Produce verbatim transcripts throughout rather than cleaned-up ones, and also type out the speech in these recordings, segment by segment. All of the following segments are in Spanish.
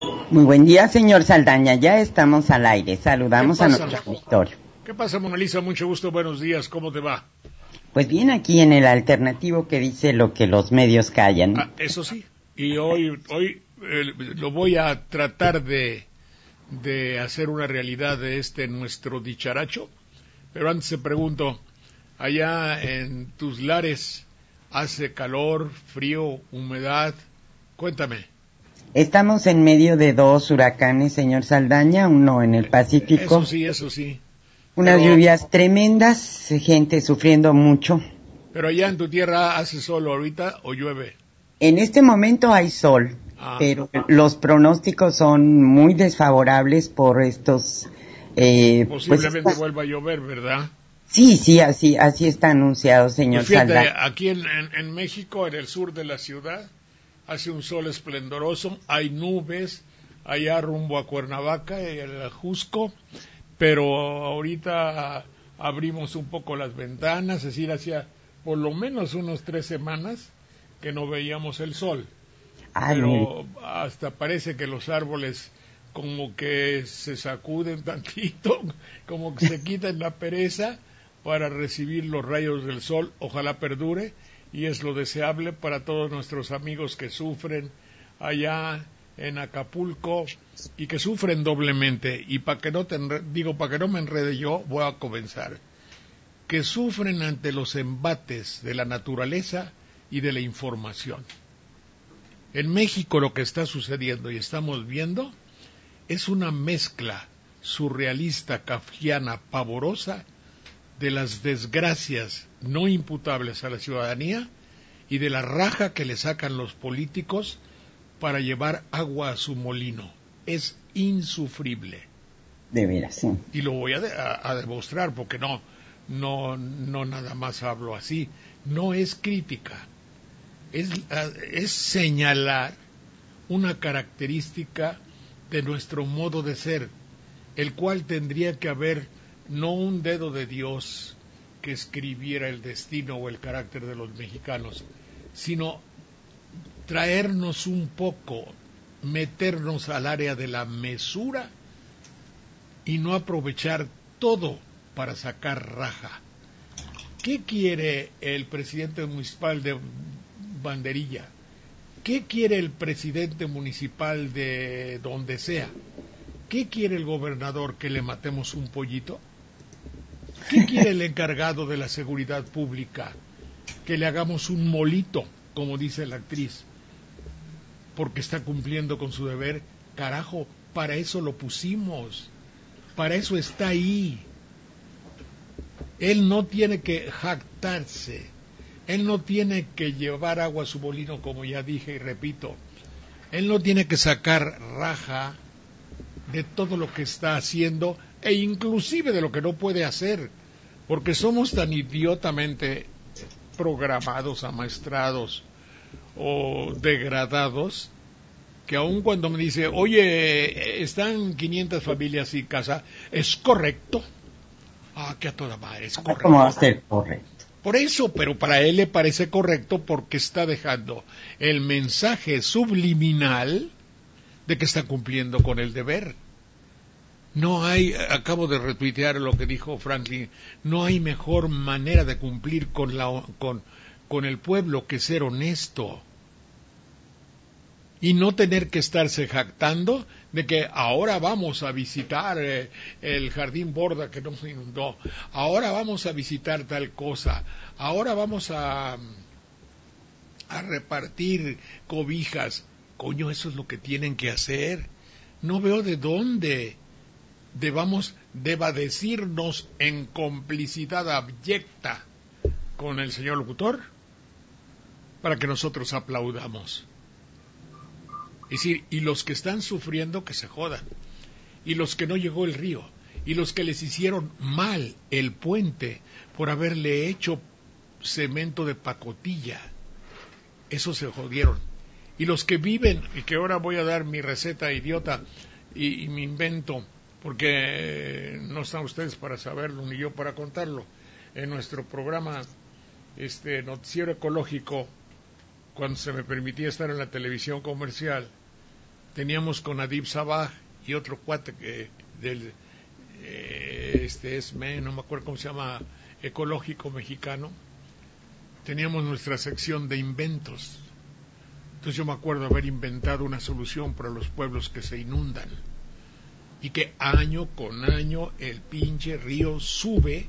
Muy buen día, señor Saldaña. Ya estamos al aire. Saludamos a nuestro auditorio. ¿Qué pasa, Mona Lisa? Mucho gusto, buenos días. ¿Cómo te va? Pues bien, aquí en el alternativo que dice lo que los medios callan. Ah, eso sí. Y hoy, hoy eh, lo voy a tratar de, de hacer una realidad de este nuestro dicharacho. Pero antes te pregunto, allá en tus lares, ¿hace calor, frío, humedad? Cuéntame. Estamos en medio de dos huracanes, señor Saldaña, uno en el Pacífico. Eso sí, eso sí. Unas Pero, lluvias tremendas, gente sufriendo mucho. Pero allá en tu tierra, ¿hace sol ahorita o llueve? En este momento hay sol, ah. pero los pronósticos son muy desfavorables por estos... Eh, Posiblemente pues, vuelva a llover, ¿verdad? Sí, sí, así así está anunciado, señor pues fíjate, Saldaña. Aquí en, en, en México, en el sur de la ciudad, hace un sol esplendoroso, hay nubes, allá rumbo a Cuernavaca, el Jusco, pero ahorita abrimos un poco las ventanas, es decir, hacía por lo menos unos tres semanas que no veíamos el sol. Ay, pero mire. Hasta parece que los árboles como que se sacuden tantito, como que se quitan la pereza para recibir los rayos del sol, ojalá perdure, y es lo deseable para todos nuestros amigos que sufren allá en Acapulco y que sufren doblemente. Y para que no te enre- digo para que no me enrede yo, voy a comenzar. Que sufren ante los embates de la naturaleza y de la información. En México lo que está sucediendo y estamos viendo es una mezcla surrealista, kafkiana, pavorosa de las desgracias no imputables a la ciudadanía y de la raja que le sacan los políticos para llevar agua a su molino. Es insufrible. De veras, sí. Y lo voy a, de, a, a demostrar porque no, no, no nada más hablo así. No es crítica, es, es señalar una característica de nuestro modo de ser, el cual tendría que haber no un dedo de Dios que escribiera el destino o el carácter de los mexicanos, sino traernos un poco, meternos al área de la mesura y no aprovechar todo para sacar raja. ¿Qué quiere el presidente municipal de Banderilla? ¿Qué quiere el presidente municipal de donde sea? ¿Qué quiere el gobernador? ¿Que le matemos un pollito? ¿Qué quiere el encargado de la seguridad pública? Que le hagamos un molito, como dice la actriz, porque está cumpliendo con su deber. Carajo, para eso lo pusimos, para eso está ahí. Él no tiene que jactarse, él no tiene que llevar agua a su molino, como ya dije y repito, él no tiene que sacar raja de todo lo que está haciendo e inclusive de lo que no puede hacer, porque somos tan idiotamente programados, amaestrados o degradados, que aun cuando me dice, oye, están quinientas familias sin casa, ¿es correcto? Ah, que a toda madre, es correcto. ¿Cómo va a ser correcto? Por eso, pero para él le parece correcto porque está dejando el mensaje subliminal de que está cumpliendo con el deber. No hay, acabo de retuitear lo que dijo Franklin, no hay mejor manera de cumplir con, la, con, con el pueblo que ser honesto. Y no tener que estarse jactando de que ahora vamos a visitar eh, el Jardín Borda que nos inundó, ahora vamos a visitar tal cosa, ahora vamos a, a repartir cobijas. Coño, eso es lo que tienen que hacer. No veo de dónde debamos, deba decirnos en complicidad abyecta con el señor locutor para que nosotros aplaudamos. Es decir, y los que están sufriendo que se jodan, y los que no llegó el río, y los que les hicieron mal el puente por haberle hecho cemento de pacotilla, esos se jodieron. Y los que viven, y que ahora voy a dar mi receta idiota y, y mi invento, porque no están ustedes para saberlo, ni yo para contarlo, en nuestro programa, este noticiero ecológico, cuando se me permitía estar en la televisión comercial, teníamos con Adib Sabah y otro cuate que del eh, este es me, no me acuerdo cómo se llama, ecológico mexicano, teníamos nuestra sección de inventos. Entonces yo me acuerdo haber inventado una solución para los pueblos que se inundan y que año con año el pinche río sube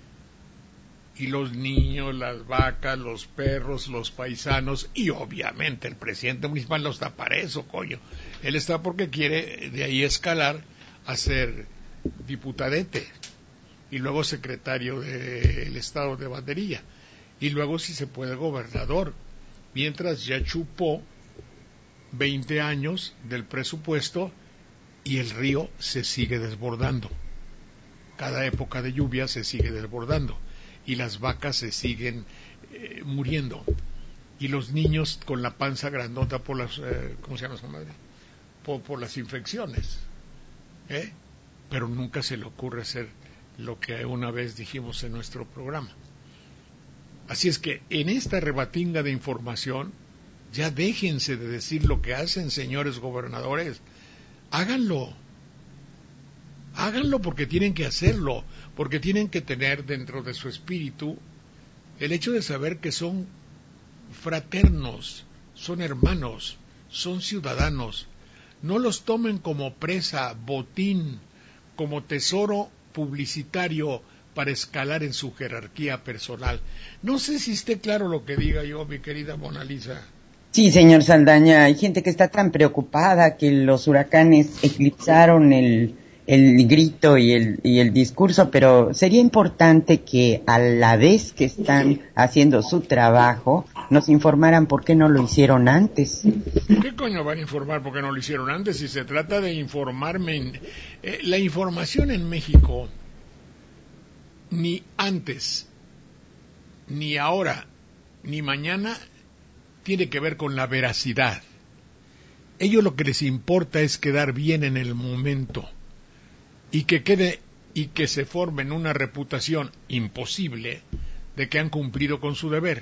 y los niños, las vacas, los perros, los paisanos y obviamente el presidente municipal no está para eso, coño. Él está porque quiere de ahí escalar a ser diputadete y luego secretario del estado de banderilla y luego si se puede gobernador, mientras ya chupó veinte años del presupuesto y el río se sigue desbordando. Cada época de lluvia se sigue desbordando y las vacas se siguen eh, muriendo y los niños con la panza grandota por las eh, ¿cómo se llama su madre? Por, por las infecciones, ¿eh? Pero nunca se le ocurre hacer lo que una vez dijimos en nuestro programa. Así es que en esta rebatinga de información ya déjense de decir lo que hacen, señores gobernadores. Háganlo. Háganlo porque tienen que hacerlo, porque tienen que tener dentro de su espíritu el hecho de saber que son fraternos, son hermanos, son ciudadanos. No los tomen como presa, botín, como tesoro publicitario para escalar en su jerarquía personal. No sé si esté claro lo que diga yo, mi querida Mona Lisa. Sí, señor Saldaña, hay gente que está tan preocupada que los huracanes eclipsaron el, el grito y el, y el discurso, pero sería importante que a la vez que están haciendo su trabajo, nos informaran por qué no lo hicieron antes. ¿Qué coño van a informar por qué no lo hicieron antes? Si se trata de informarme, en, eh, la información en México, ni antes, ni ahora, ni mañana, tiene que ver con la veracidad. Ellos lo que les importa es quedar bien en el momento y que quede y que se formen una reputación imposible de que han cumplido con su deber.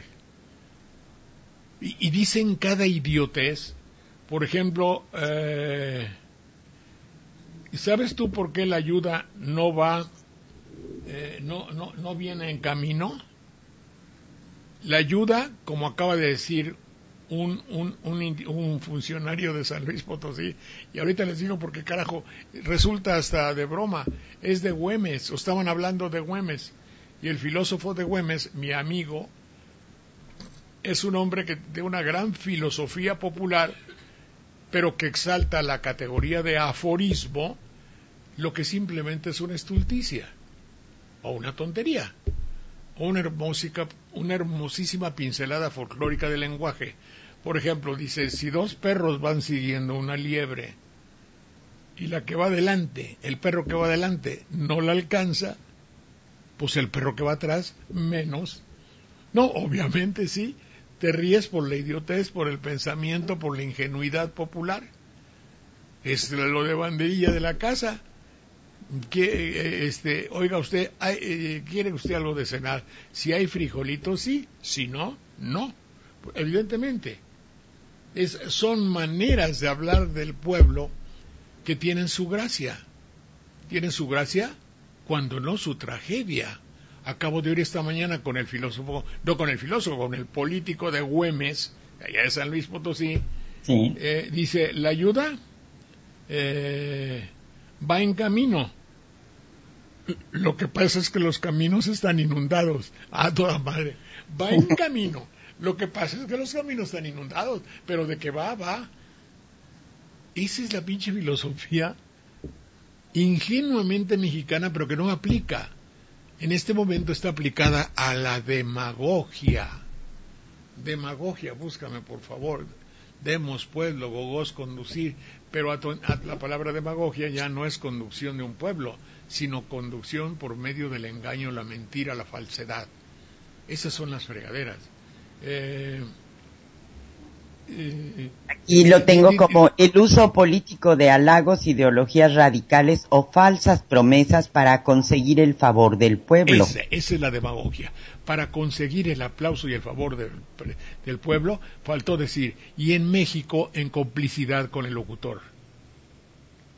Y, y dicen cada idiotez. Por ejemplo, eh, ¿sabes tú por qué la ayuda no va, eh, no, no, no viene en camino? La ayuda, como acaba de decir Un, un, un, un funcionario de San Luis Potosí, y ahorita les digo porque carajo, resulta hasta de broma, es de Güemes, o estaban hablando de Güemes, y el filósofo de Güemes, mi amigo, es un hombre que de una gran filosofía popular, pero que exalta la categoría de aforismo, lo que simplemente es una estulticia, o una tontería, o una, hermosica, una hermosísima pincelada folclórica del lenguaje. Por ejemplo, dice, si dos perros van siguiendo una liebre y la que va adelante, el perro que va adelante no la alcanza, pues el perro que va atrás menos. No, obviamente sí, te ríes por la idiotez, por el pensamiento, por la ingenuidad popular. Es lo de banderilla de la casa. Que, este, oiga usted, hay, eh, ¿quiere usted algo de cenar? Si hay frijolitos, sí, si no, no. Evidentemente, es, son maneras de hablar del pueblo que tienen su gracia. Tienen su gracia cuando no su tragedia. Acabo de oír esta mañana con el filósofo, no con el filósofo, con el político de Güemes, allá de San Luis Potosí, sí. eh, dice, la ayuda eh, va en camino. Lo que pasa es que los caminos están inundados. Ah, toda madre. Va en camino. Lo que pasa es que los caminos están inundados. Pero de que va, va. Esa es la pinche filosofía ingenuamente mexicana, pero que no aplica. En este momento está aplicada a la demagogia. Demagogia, búscame por favor. Demos pueblo, gogós, conducir. Pero a, to, a la palabra demagogia ya no es conducción de un pueblo, sino conducción por medio del engaño, la mentira, la falsedad. Esas son las fregaderas. Eh, eh, y lo tengo eh, como el uso político de halagos, ideologías radicales o falsas promesas para conseguir el favor del pueblo. Esa, esa es la demagogia. Para conseguir el aplauso y el favor del, del pueblo, faltó decir, y en México en complicidad con el locutor.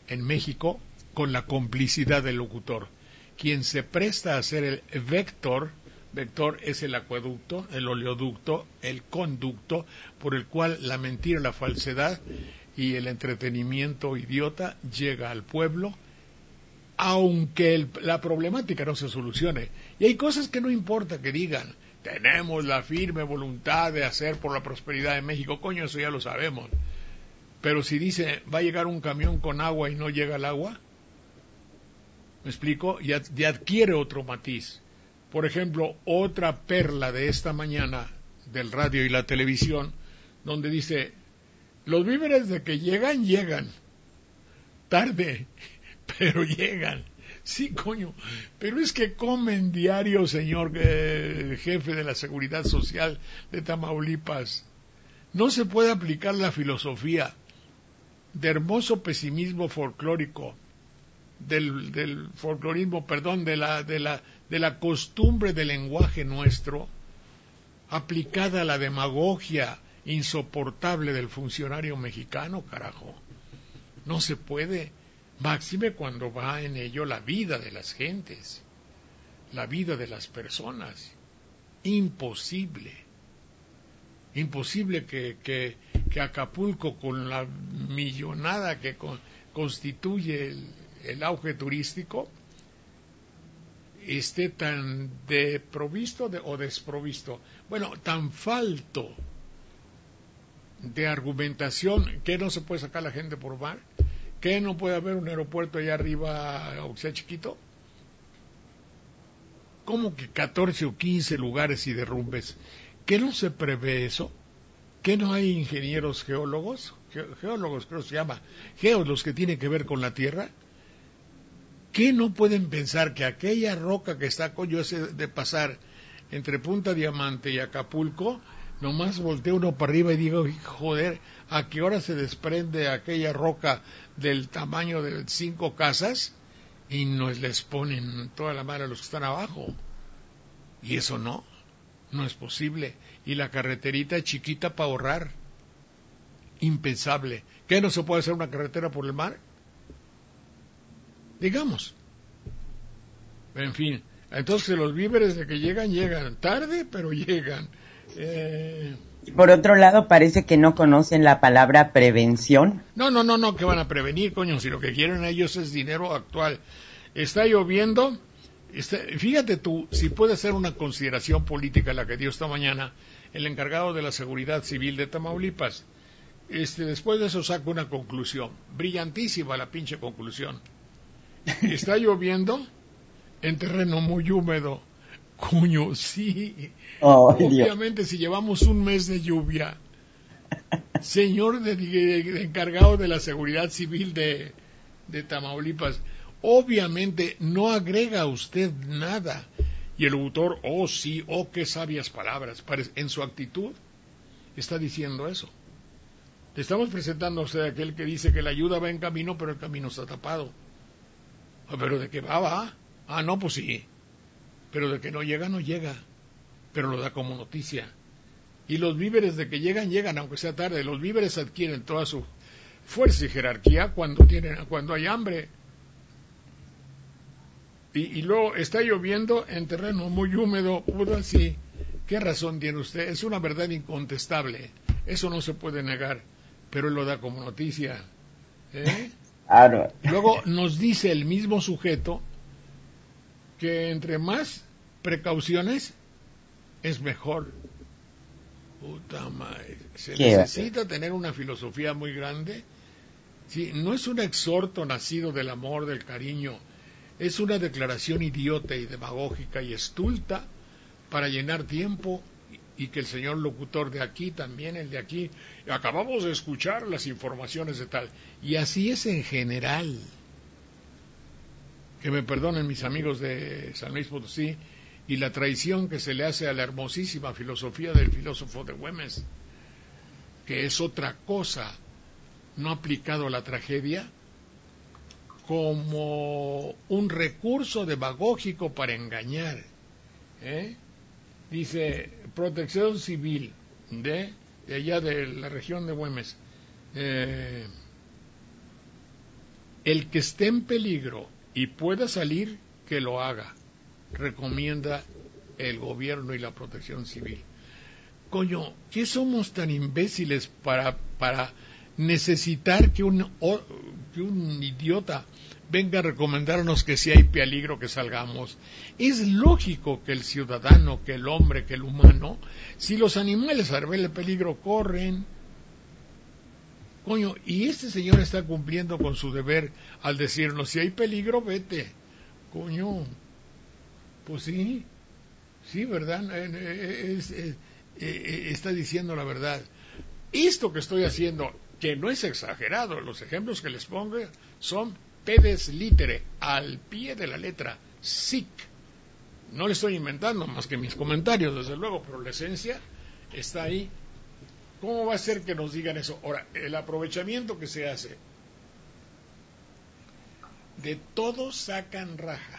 en México con la complicidad del locutor. Quien se presta a ser el vector, vector es el acueducto, el oleoducto, el conducto, por el cual la mentira, la falsedad y el entretenimiento idiota llega al pueblo, aunque el, la problemática no se solucione. Y hay cosas que no importa que digan, tenemos la firme voluntad de hacer por la prosperidad de México, coño, eso ya lo sabemos. Pero si dice, va a llegar un camión con agua y no llega el agua, ¿me explico? Ya, ya adquiere otro matiz. Por ejemplo, otra perla de esta mañana del radio y la televisión, donde dice, los víveres de que llegan, llegan. Tarde, pero llegan. Sí, coño, pero es que comen diario, señor eh, jefe de la Seguridad Social de Tamaulipas. No se puede aplicar la filosofía de hermoso pesimismo folclórico, del, del folclorismo, perdón, de la, de la, de la costumbre del lenguaje nuestro, aplicada a la demagogia insoportable del funcionario mexicano, carajo. No se puede, máxime cuando va en ello la vida de las gentes, la vida de las personas. Imposible. Imposible que, que, que Acapulco, con la millonada que con, constituye el, el auge turístico, esté tan deprovisto de, o desprovisto, bueno, tan falto de argumentación, que no se puede sacar la gente por mar, que no puede haber un aeropuerto allá arriba, aunque sea chiquito. ¿Cómo que catorce o quince lugares y derrumbes? ¿Qué no se prevé eso? ¿Qué no hay ingenieros geólogos? Ge geólogos creo que se llama, geos los que tienen que ver con la tierra. ¿Qué no pueden pensar que aquella roca que está coño ese de pasar entre Punta Diamante y Acapulco, nomás volteo uno para arriba y digo, joder, ¿a qué hora se desprende aquella roca del tamaño de cinco casas? Y nos les ponen toda la madre a los que están abajo. Y eso no, no es posible. Y la carreterita es chiquita para ahorrar. Impensable. ¿Qué, no se puede hacer una carretera por el mar? Digamos. En fin, entonces los víveres de que llegan, llegan tarde, pero llegan. Eh... Por otro lado, parece que no conocen la palabra prevención. No, no, no, no, que van a prevenir, coño, si lo que quieren ellos es dinero actual. Está lloviendo, está... fíjate tú, si puede ser una consideración política la que dio esta mañana el encargado de la Seguridad Civil de Tamaulipas. Este, después de eso saca una conclusión, brillantísima la pinche conclusión. Está lloviendo en terreno muy húmedo. Coño, sí. Oh, obviamente, Dios. Si llevamos un mes de lluvia, señor de, de, de encargado de la Seguridad Civil de, de Tamaulipas, obviamente no agrega usted nada. Y el autor, oh sí, oh qué sabias palabras. En su actitud está diciendo eso. Le estamos presentando a usted aquel que dice que la ayuda va en camino, pero el camino está tapado. ¿Pero de qué va? ¿Va? Ah, no, pues sí. Pero de que no llega, no llega. Pero lo da como noticia. Y los víveres de que llegan, llegan, aunque sea tarde. Los víveres adquieren toda su fuerza y jerarquía cuando, tienen, cuando hay hambre. Y, y luego está lloviendo en terreno muy húmedo. Pudo así. ¿Qué razón tiene usted? Es una verdad incontestable. Eso no se puede negar. Pero él lo da como noticia. ¿Eh? Claro. Luego nos dice el mismo sujeto que entre más precauciones es mejor. Puta madre. Se ¿Qué necesita hace? Tener una filosofía muy grande. Sí, no es un exhorto nacido del amor, del cariño. Es una declaración idiota y demagógica y estulta para llenar tiempo y que el señor locutor de aquí, también el de aquí, acabamos de escuchar las informaciones de tal. Y así es en general. Que me perdonen mis amigos de San Luis Potosí, y la traición que se le hace a la hermosísima filosofía del filósofo de Güemes, que es otra cosa, no aplicado a la tragedia, como un recurso demagógico para engañar. ¿Eh? Dice, protección civil de, de allá de la región de Güemes. Eh, El que esté en peligro y pueda salir, que lo haga, recomienda el gobierno y la protección civil. Coño, ¿qué somos tan imbéciles para, para necesitar que un, o, que un idiota venga a recomendarnos que si hay peligro que salgamos? Es lógico que el ciudadano, que el hombre, que el humano, si los animales al ver el peligro corren. Coño, y este señor está cumpliendo con su deber al decirnos, si hay peligro, vete. Coño, pues sí, sí, ¿verdad? Es, es, es, está diciendo la verdad. Esto que estoy haciendo, que no es exagerado, los ejemplos que les pongo son pedes litere, al pie de la letra, sic. No le estoy inventando más que mis comentarios, desde luego, pero la esencia está ahí. ¿Cómo va a ser que nos digan eso? Ahora, el aprovechamiento que se hace, de todos sacan raja.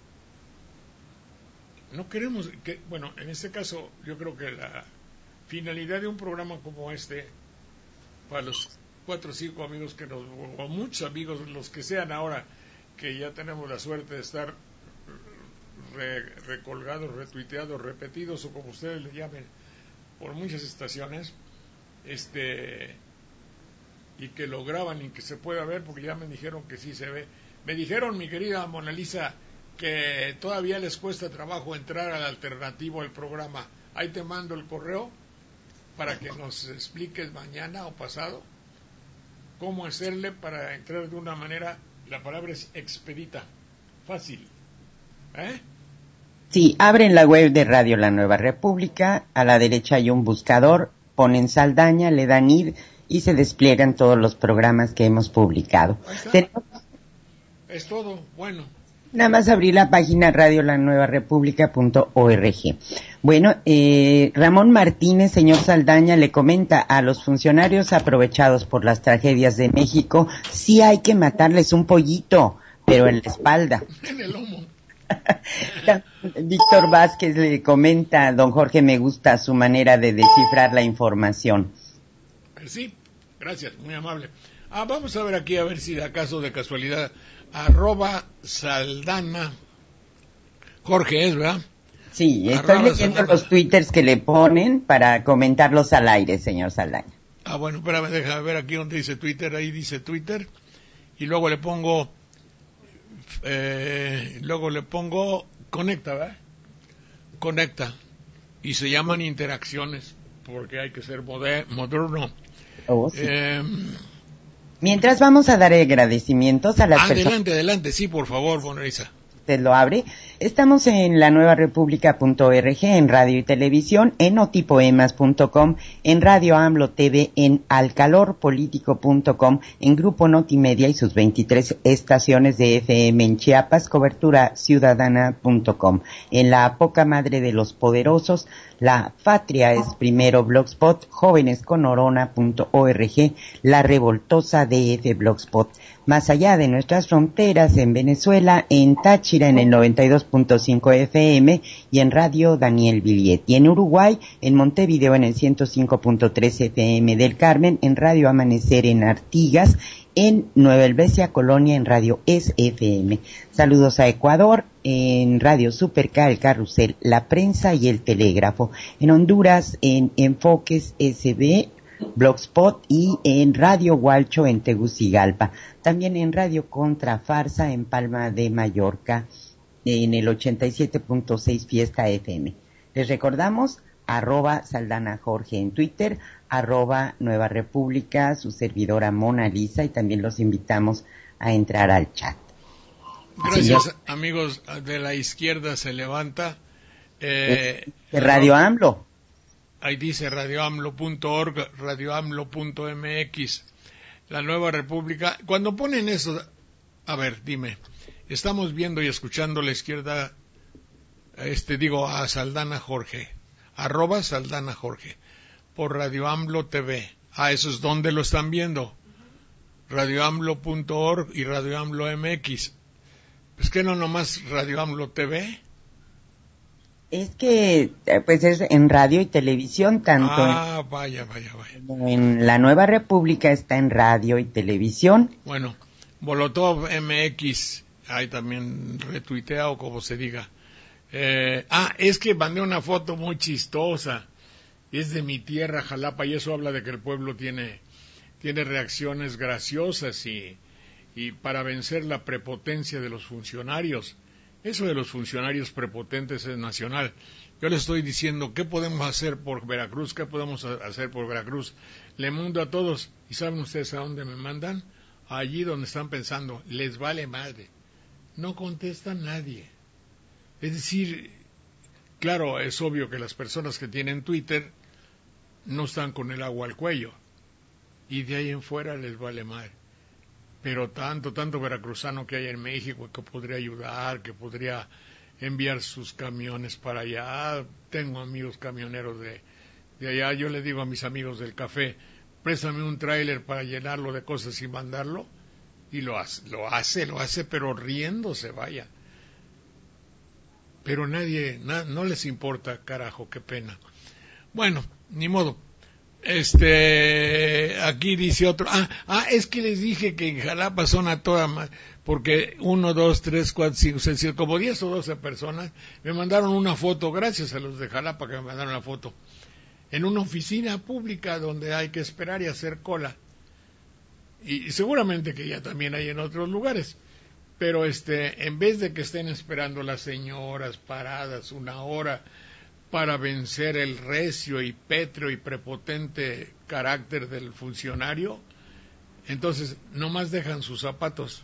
No queremos que, bueno, en este caso, yo creo que la finalidad de un programa como este, para los cuatro o cinco amigos que nos, o muchos amigos, los que sean ahora, que ya tenemos la suerte de estar re, recolgados, retuiteados, repetidos, o como ustedes le llamen, por muchas estaciones, este, y que lo graban y que se pueda ver, porque ya me dijeron que sí se ve. Me dijeron, mi querida Mona Lisa, que todavía les cuesta trabajo entrar al alternativo del programa. Ahí te mando el correo para que nos expliques mañana o pasado cómo hacerle para entrar de una manera, la palabra es expedita, fácil. ¿Eh? Sí, abren la web de Radio La Nueva República, a la derecha hay un buscador, ponen Saldaña, le dan ir y se despliegan todos los programas que hemos publicado. Tenemos... Es todo, bueno. Nada más abrir la página radio la nueva república punto org. Bueno, eh, Ramón Martínez, señor Saldaña, le comenta a los funcionarios aprovechados por las tragedias de México, sí hay que matarles un pollito, pero en la espalda. En el lomo. Víctor Vázquez le comenta, don Jorge, me gusta su manera de descifrar la información. Sí, gracias, muy amable. Ah, vamos a ver aquí, a ver si de acaso, de casualidad, arroba Saldana Jorge es, ¿verdad? Sí, estoy arroba leyendo Saldana. Los twitters que le ponen para comentarlos al aire, señor Saldaña. Ah, bueno, espérame, déjame ver aquí donde dice Twitter, ahí dice Twitter, y luego le pongo, eh, luego le pongo, conecta, ¿verdad? Conecta, y se llaman interacciones, porque hay que ser moder- moderno. Oh, sí. Eh, Mientras vamos a dar agradecimientos a las adelante, personas. Adelante, adelante, sí, por favor, Bonarisa. Usted lo abre. Estamos en la nueva república punto org, en radio y televisión, en notipoemas punto com, en Radio AMLO T V, en alcalorpolitico punto com, en Grupo Notimedia y sus veintitrés estaciones de F M en Chiapas, cobertura ciudadana punto com, en la poca madre de los poderosos, La Patria es Primero Blogspot, jóvenes con orona punto org, La Revoltosa D F Blogspot. Más allá de nuestras fronteras, en Venezuela, en Táchira en el noventa y dos punto cinco F M y en Radio Daniel Villiet. Y en Uruguay, en Montevideo en el ciento cinco punto tres F M del Carmen, en Radio Amanecer en Artigas, en Nueva Helvecia, Colonia, en Radio S F M. Saludos a Ecuador, en Radio Superca, El Carrusel, La Prensa y El Telégrafo. En Honduras, en Enfoques S B, Blogspot y en Radio Hualcho en Tegucigalpa. También en Radio Contrafarsa en Palma de Mallorca en el ochenta y siete punto seis Fiesta F M. Les recordamos arroba Saldana Jorge en Twitter, arroba Nueva República, su servidora Mona Lisa, y también los invitamos a entrar al chat. Gracias, Señor. Amigos de la izquierda se levanta. Eh, de Radio AMLO. Ahí dice radio amlo punto org, radio amlo punto m x, la Nueva República. Cuando ponen eso, a ver, dime, estamos viendo y escuchando la izquierda, este digo a Saldana Jorge, arroba Saldana Jorge, por Radio AMLO T V. Ah, eso es donde lo están viendo, radio amlo punto org y Radio AMLO M X. ¿Es que no nomás Radio AMLO T V? Es que, pues es en radio y televisión, tanto ah, en, vaya, vaya, vaya. en la Nueva República está en radio y televisión. Bueno, Molotov M X, ahí también retuiteado, como se diga. Eh, ah, es que mandé una foto muy chistosa, es de mi tierra, Jalapa, y eso habla de que el pueblo tiene, tiene reacciones graciosas y, y para vencer la prepotencia de los funcionarios. Eso de los funcionarios prepotentes es nacional. Yo les estoy diciendo, ¿qué podemos hacer por Veracruz? ¿Qué podemos hacer por Veracruz? Le mando a todos. ¿Y saben ustedes a dónde me mandan? Allí donde están pensando, les vale madre. No contesta nadie. Es decir, claro, es obvio que las personas que tienen Twitter no están con el agua al cuello. Y de ahí en fuera les vale madre. Pero tanto, tanto veracruzano que hay en México que podría ayudar, que podría enviar sus camiones para allá. Tengo amigos camioneros de, de allá. Yo le digo a mis amigos del café, préstame un tráiler para llenarlo de cosas y mandarlo. Y lo hace, lo hace, lo hace, pero riéndose, vaya. Pero nadie, na, no les importa, carajo, qué pena. Bueno, ni modo. Este, aquí dice otro, ah, ah, es que les dije que en Jalapa son a toda más, porque uno, dos, tres, cuatro, cinco, seis, como diez o doce personas me mandaron una foto, gracias a los de Jalapa que me mandaron la foto, en una oficina pública donde hay que esperar y hacer cola, y, y seguramente que ya también hay en otros lugares, pero este, en vez de que estén esperando las señoras paradas una hora, para vencer el recio y pétreo y prepotente carácter del funcionario, entonces nomás dejan sus zapatos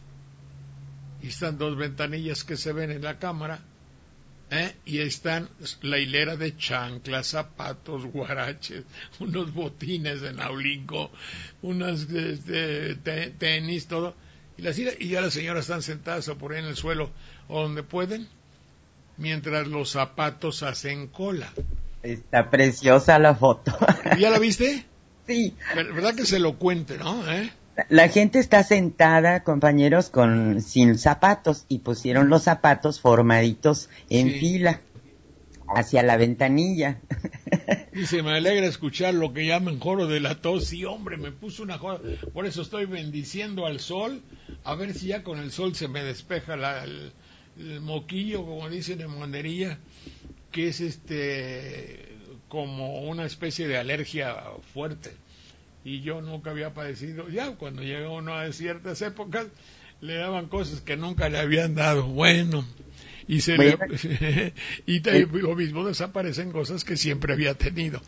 y están dos ventanillas que se ven en la cámara, ¿eh? Y ahí están la hilera de chanclas, zapatos, guaraches, unos botines de naulinco, unos este, te, tenis, todo, y, las, y ya las señoras están sentadas o por ahí en el suelo o donde pueden, mientras los zapatos hacen cola. Está preciosa la foto. ¿Ya la viste? Sí. ¿Verdad que se lo cuente, no? ¿Eh? La gente está sentada, compañeros, con sin zapatos y pusieron los zapatos formaditos en sí. fila hacia la ventanilla. Dice, me alegra escuchar lo que llaman joro de la tos. Sí, hombre, me puso una joda. Por eso estoy bendiciendo al sol, a ver si ya con el sol se me despeja la... El, el moquillo, como dicen en Montería, que es este como una especie de alergia fuerte, y yo nunca había padecido. Ya cuando llegó uno a ciertas épocas le daban cosas que nunca le habían dado, bueno, y se bueno. le, y te, lo mismo desaparecen cosas que siempre había tenido.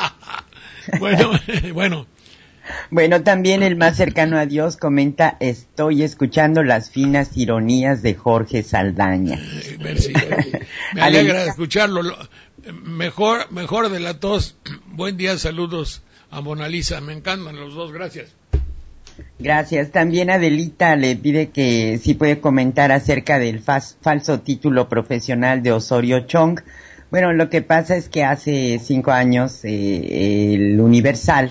bueno bueno Bueno, también el más cercano a Dios comenta, estoy escuchando las finas ironías de Jorge Saldaña. Eh, merci, me alegra escucharlo. Mejor, mejor de la tos. Buen día, saludos a Mona Lisa. Me encantan los dos, gracias. Gracias. También Adelita le pide que si puede comentar acerca del fas, falso título profesional de Osorio Chong. Bueno, lo que pasa es que hace cinco años eh, el Universal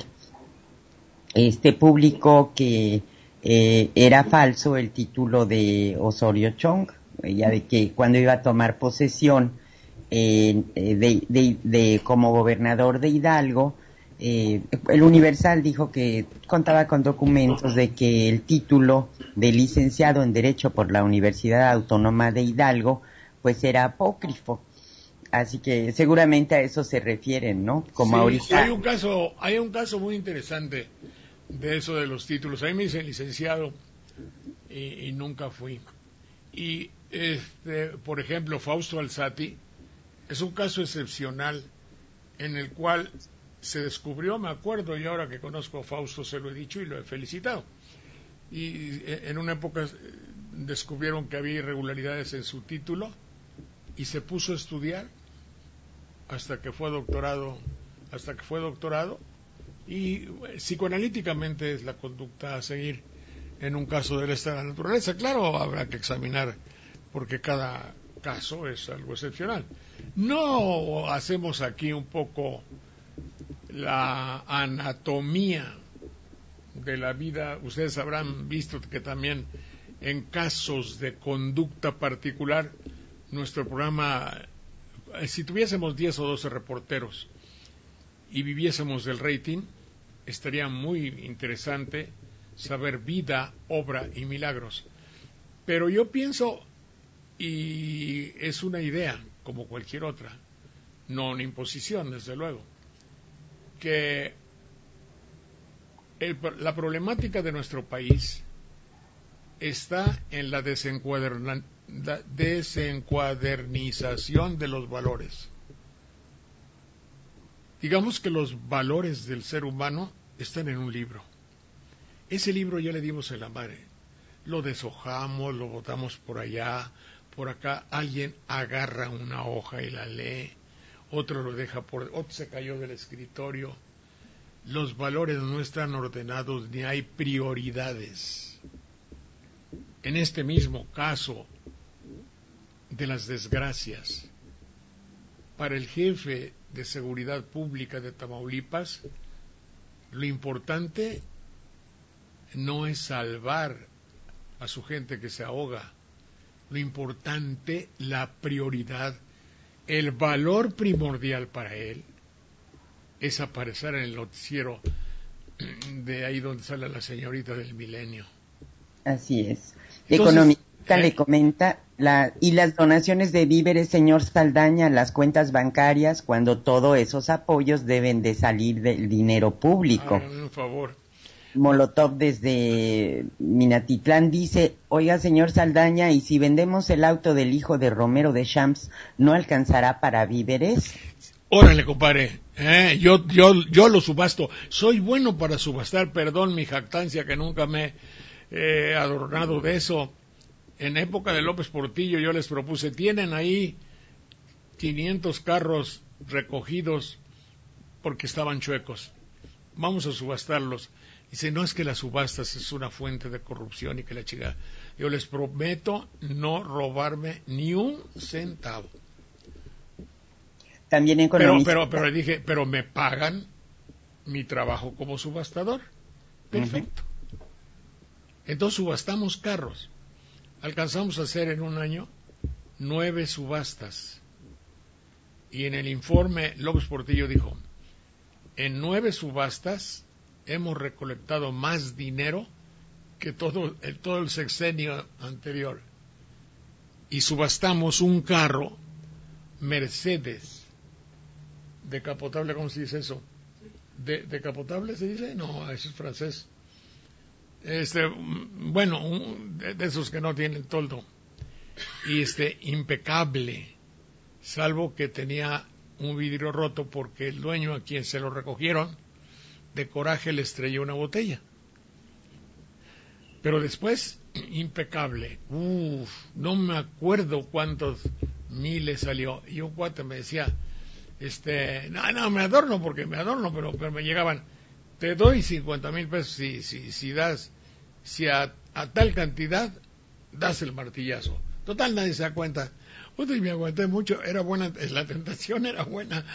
este publicó que eh, era falso el título de Osorio Chong, ya de que cuando iba a tomar posesión eh, de, de, de como gobernador de Hidalgo, eh, el Universal dijo que contaba con documentos de que el título de licenciado en Derecho por la Universidad Autónoma de Hidalgo pues era apócrifo. Así que seguramente a eso se refieren, ¿no? Como sí, ahorita. Hay un caso, hay un caso muy interesante de eso de los títulos. A mí me dicen licenciado y, y nunca fui. Y este, por ejemplo, Fausto Alzati es un caso excepcional en el cual se descubrió, me acuerdo, y ahora que conozco a Fausto se lo he dicho y lo he felicitado. Y en una época descubrieron que había irregularidades en su título y se puso a estudiar hasta que fue doctorado, hasta que fue doctorado. Y psicoanalíticamente es la conducta a seguir en un caso de esta naturaleza. Claro, habrá que examinar porque cada caso es algo excepcional. No hacemos aquí un poco la anatomía de la vida. Ustedes habrán visto que también en casos de conducta particular, nuestro programa, si tuviésemos diez o doce reporteros y viviésemos del rating, estaría muy interesante saber vida, obra y milagros. Pero yo pienso, y es una idea como cualquier otra, no una imposición, desde luego, que el, la problemática de nuestro país está en la, desencuaderna, la desencuadernización de los valores. Digamos que los valores del ser humano están en un libro. Ese libro ya le dimos en la madre. Lo deshojamos, lo botamos por allá, por acá. Alguien agarra una hoja y la lee. Otro lo deja por... Otro se cayó del escritorio. Los valores no están ordenados ni hay prioridades. En este mismo caso de las desgracias, para el jefe de seguridad pública de Tamaulipas, lo importante no es salvar a su gente que se ahoga. Lo importante, la prioridad, el valor primordial para él es aparecer en el noticiero de ahí donde sale la señorita del milenio. Así es. Entonces, Económica ¿eh? le comenta, la, y las donaciones de víveres, señor Saldaña, las cuentas bancarias, cuando todos esos apoyos deben de salir del dinero público. Ah, un favor. Molotov desde Minatitlán dice, oiga señor Saldaña, ¿y si vendemos el auto del hijo de Romero de Champs, no alcanzará para víveres? Órale, compadre, eh, yo, yo, yo lo subasto. Soy bueno para subastar, perdón mi jactancia que nunca me he eh, adornado de eso. En época de López Portillo yo les propuse, tienen ahí quinientos carros recogidos porque estaban chuecos. Vamos a subastarlos. Dice, no, es que las subastas es una fuente de corrupción y que la chica. Yo les prometo no robarme ni un centavo. También en pero, pero, pero dije, pero me pagan mi trabajo como subastador. Perfecto. Uh-huh. Entonces subastamos carros. Alcanzamos a hacer en un año nueve subastas. Y en el informe López Portillo dijo, en nueve subastas hemos recolectado más dinero que todo el, todo el sexenio anterior. Y subastamos un carro Mercedes decapotable, ¿cómo se dice eso? ¿De, ¿Decapotable se dice? No, eso es francés. Este, bueno, un, de, de esos que no tienen toldo. Y este, impecable, salvo que tenía un vidrio roto porque el dueño a quien se lo recogieron, de coraje le estrelló una botella. Pero después, impecable. Uf, no me acuerdo cuántos miles salió. Y un cuate me decía, este, no, no, me adorno porque me adorno, pero, pero me llegaban, te doy cincuenta mil pesos si, si, si das, si a, a tal cantidad das el martillazo. Total, nadie se da cuenta. Pues, y me aguanté mucho, era buena, la tentación era buena.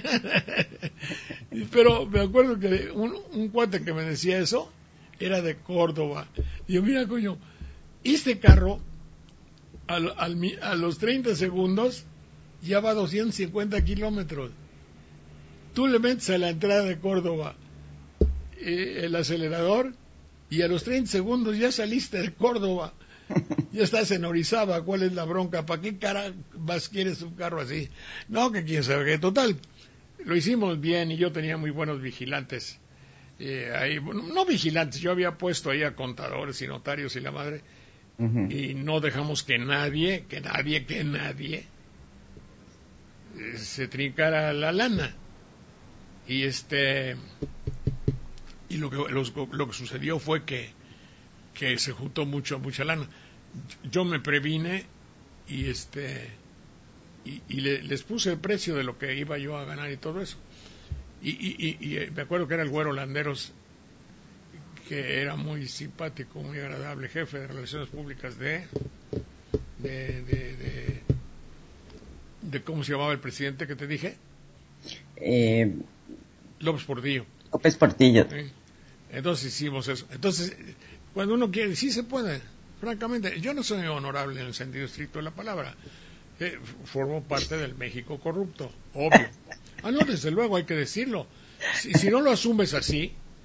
Pero me acuerdo que un, un cuate que me decía eso era de Córdoba. Y yo, mira, coño, este carro al, al, a los treinta segundos ya va a doscientos cincuenta kilómetros. Tú le metes a la entrada de Córdoba eh, el acelerador y a los treinta segundos ya saliste de Córdoba. Ya estás en Orizaba. ¿Cuál es la bronca? ¿Para qué carambas quieres un carro así? No, que quién sabe qué. Total, lo hicimos bien y yo tenía muy buenos vigilantes. Eh, ahí, bueno, no vigilantes, yo había puesto ahí a contadores y notarios y la madre. Uh-huh. Y no dejamos que nadie, que nadie, que nadie eh, se trincara la lana. Y este y lo que los, lo que sucedió fue que que se juntó mucho mucha lana. Yo me previne y este y, y le, les puse el precio de lo que iba yo a ganar y todo eso. Y, y, y, y me acuerdo que era el güero Landeros, que era muy simpático, muy agradable, jefe de relaciones públicas de de, de, de, de ¿cómo se llamaba el presidente que te dije? Eh, López Portillo. López Portillo. ¿Sí? Entonces hicimos eso. Entonces, cuando uno quiere, sí se puede. Francamente, yo no soy honorable en el sentido estricto de la palabra. Eh, formo parte del México corrupto, obvio. Ah, no, desde luego hay que decirlo. Si, si no lo asumes así,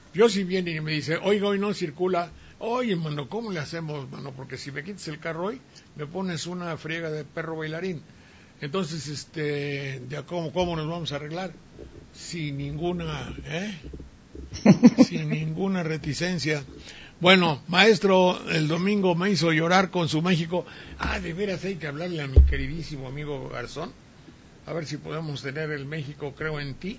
Yo si viene y me dice, oiga, hoy no circula, oye, mano, ¿cómo le hacemos, mano? Porque si me quitas el carro hoy, me pones una friega de perro bailarín. Entonces, este, ya cómo, cómo nos vamos a arreglar, sin ninguna, ¿eh? Sin ninguna reticencia. Bueno, maestro, el domingo me hizo llorar con su México. Ah, de veras hay que hablarle a mi queridísimo amigo Garzón, a ver si podemos tener el México creo en ti.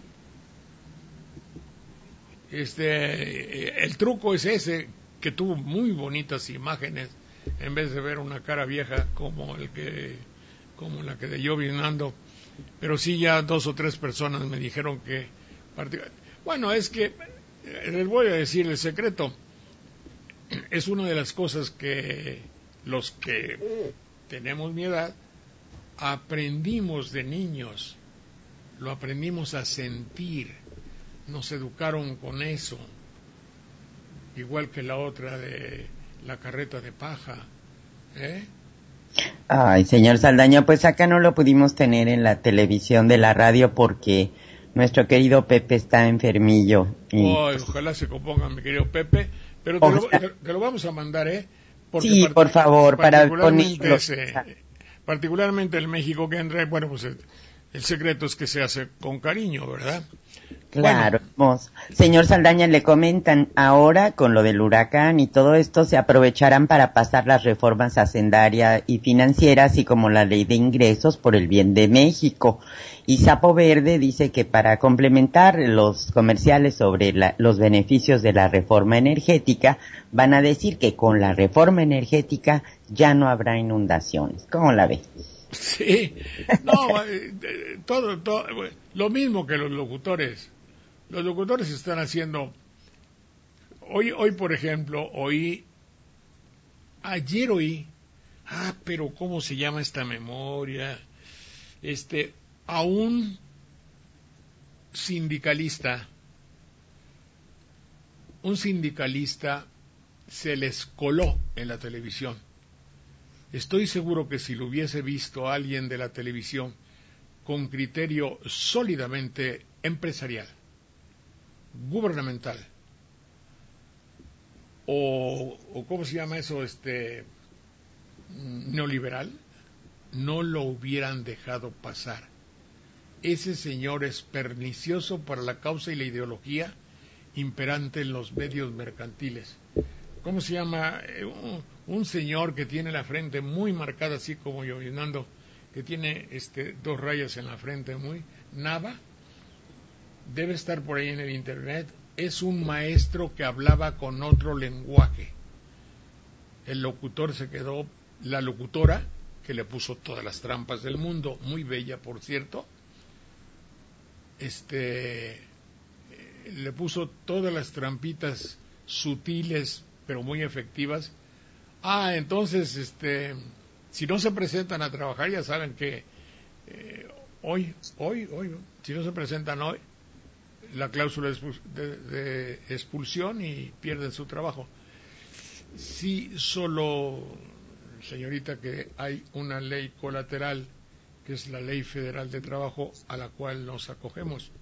Este, el truco es ese, que tuvo muy bonitas imágenes, en vez de ver una cara vieja como el que, como la que de yo vinando. Pero sí, ya dos o tres personas me dijeron que, bueno, es que les voy a decir el secreto. Es una de las cosas que los que tenemos mi edad aprendimos de niños, lo aprendimos a sentir, nos educaron con eso, igual que la otra de la carreta de paja, ¿eh? Ay, señor Saldaña, pues acá no lo pudimos tener en la televisión de la radio porque nuestro querido Pepe está enfermillo. Y... Oh, ojalá se componga mi querido Pepe, pero te, lo, te, te lo vamos a mandar, ¿eh? Porque sí, por favor, para ponerlo. Ese, particularmente el México que entra, bueno, pues el, el secreto es que se hace con cariño, ¿verdad? Claro, bueno. Señor Saldaña, le comentan, ahora con lo del huracán y todo esto se aprovecharán para pasar las reformas hacendarias y financieras, así como la ley de ingresos por el bien de México. Y Sapo Verde dice que para complementar los comerciales sobre la, los beneficios de la reforma energética, van a decir que con la reforma energética ya no habrá inundaciones. ¿Cómo la ve? Sí, no, todo, todo, lo mismo que los locutores. Los locutores están haciendo, hoy, hoy por ejemplo, oí, ayer oí, ah, pero ¿cómo se llama esta memoria? Este, a un sindicalista, un sindicalista se les coló en la televisión. Estoy seguro que si lo hubiese visto alguien de la televisión con criterio sólidamente empresarial, gubernamental, o, o ¿cómo se llama eso? Este, neoliberal, no lo hubieran dejado pasar. Ese señor es pernicioso para la causa y la ideología imperante en los medios mercantiles. ¿Cómo se llama? Un, un señor que tiene la frente muy marcada, así como yo, Fernando, que tiene este, dos rayas en la frente, muy Nava, debe estar por ahí en el internet. Es un maestro que hablaba con otro lenguaje. El locutor se quedó, la locutora, que le puso todas las trampas del mundo, muy bella por cierto, este, le puso todas las trampitas sutiles pero muy efectivas. Ah, entonces, este, si no se presentan a trabajar, ya saben que eh, hoy, hoy, hoy, ¿no? Si no se presentan hoy, la cláusula de, de expulsión y pierden su trabajo. Sí, solo, señorita, que hay una ley colateral, que es la Ley Federal de Trabajo, a la cual nos acogemos.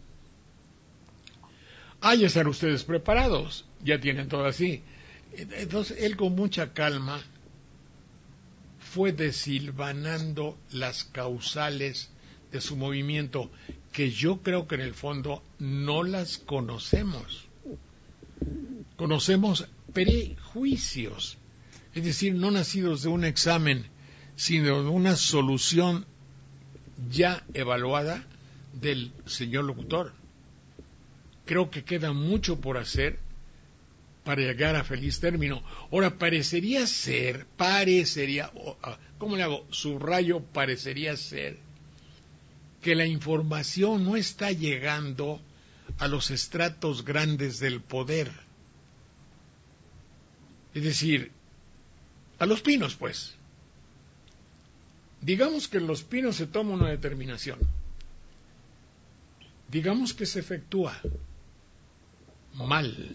Ah, ya están ustedes preparados, ya tienen todo así. Entonces, él con mucha calma fue desilvanando las causales de su movimiento, que yo creo que en el fondo no las conocemos. Conocemos prejuicios, es decir, no nacidos de un examen, sino de una solución ya evaluada del señor locutor. Creo que queda mucho por hacer para llegar a feliz término. Ahora, parecería ser, parecería, ¿cómo le hago? Subrayo, parecería ser que la información no está llegando a los estratos grandes del poder. Es decir, a los pinos, pues. Digamos que en los pinos se toma una determinación. Digamos que se efectúa mal.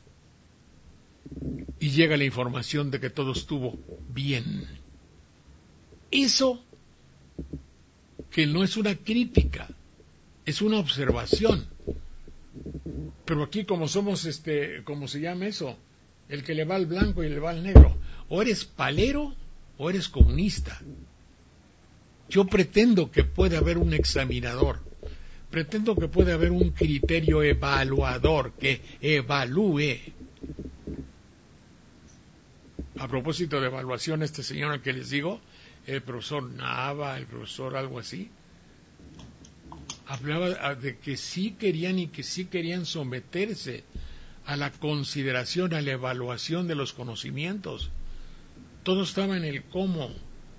Y llega la información de que todo estuvo bien. Eso, que no es una crítica, es una observación. Pero aquí como somos, este, ¿cómo se llama eso? El que le va al blanco y le va al negro. O eres palero o eres comunista. Yo pretendo que puede haber un examinador. Pretendo que puede haber un criterio evaluador que evalúe. A propósito de evaluación, este señor al que les digo, el profesor Nava, el profesor algo así, hablaba de que sí querían y que sí querían someterse a la consideración, a la evaluación de los conocimientos. Todo estaba en el cómo.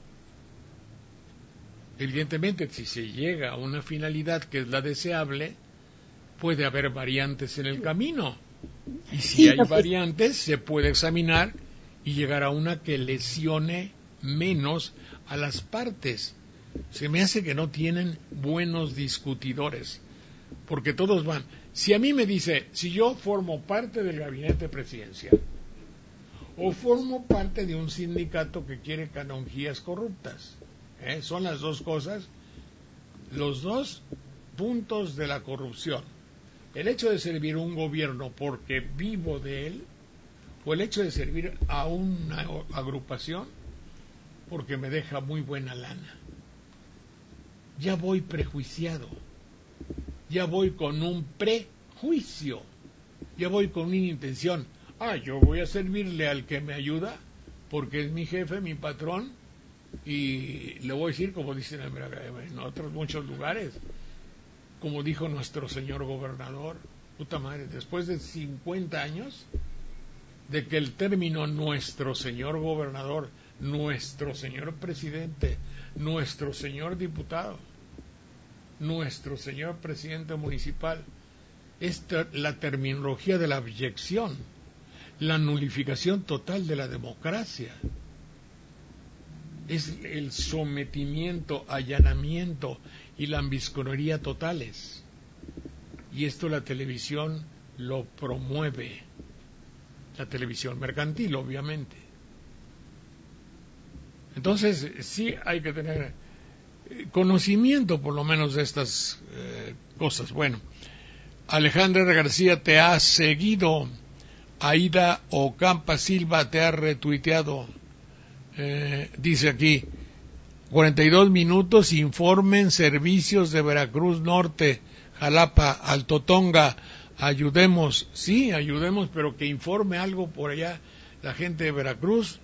Evidentemente, si se llega a una finalidad que es la deseable, puede haber variantes en el camino. Y si sí, hay pues... variantes, se puede examinar y llegar a una que lesione menos a las partes. Se me hace que no tienen buenos discutidores, porque todos van. Si a mí me dice, si yo formo parte del gabinete presidencial, o formo parte de un sindicato que quiere canonjías corruptas, ¿eh? Son las dos cosas, los dos puntos de la corrupción. El hecho de servir un gobierno porque vivo de él, o el hecho de servir a una agrupación porque me deja muy buena lana. Ya voy prejuiciado, ya voy con un prejuicio, ya voy con una intención. Ah, yo voy a servirle al que me ayuda porque es mi jefe, mi patrón, y le voy a decir, como dicen en otros muchos lugares, como dijo nuestro señor gobernador, puta madre, después de cincuenta años de que el término nuestro señor gobernador, nuestro señor presidente, nuestro señor diputado, nuestro señor presidente municipal, es la terminología de la abyección, la nulificación total de la democracia. Es el sometimiento, allanamiento y lambisconería totales. Y esto la televisión lo promueve. La televisión mercantil, obviamente. Entonces, sí hay que tener conocimiento, por lo menos, de estas eh, cosas. Bueno, Alejandra García te ha seguido. Aida Ocampa Silva te ha retuiteado. Eh, dice aquí, cuarenta y dos minutos, informen servicios de Veracruz Norte, Jalapa, Alto Tonga, ayudemos, sí, ayudemos, pero que informe algo por allá la gente de Veracruz.